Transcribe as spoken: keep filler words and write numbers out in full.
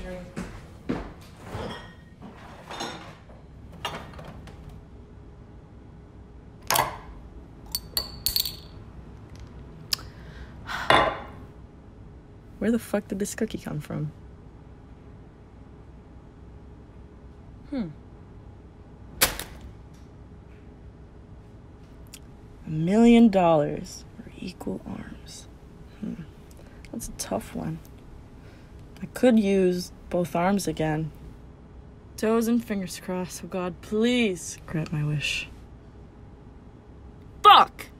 drink. Where the fuck did this cookie come from? Hmm. A million dollars for equal arms. Hmm. That's a tough one. I could use both arms again. Toes and fingers crossed. Oh God, please grant my wish. Fuck!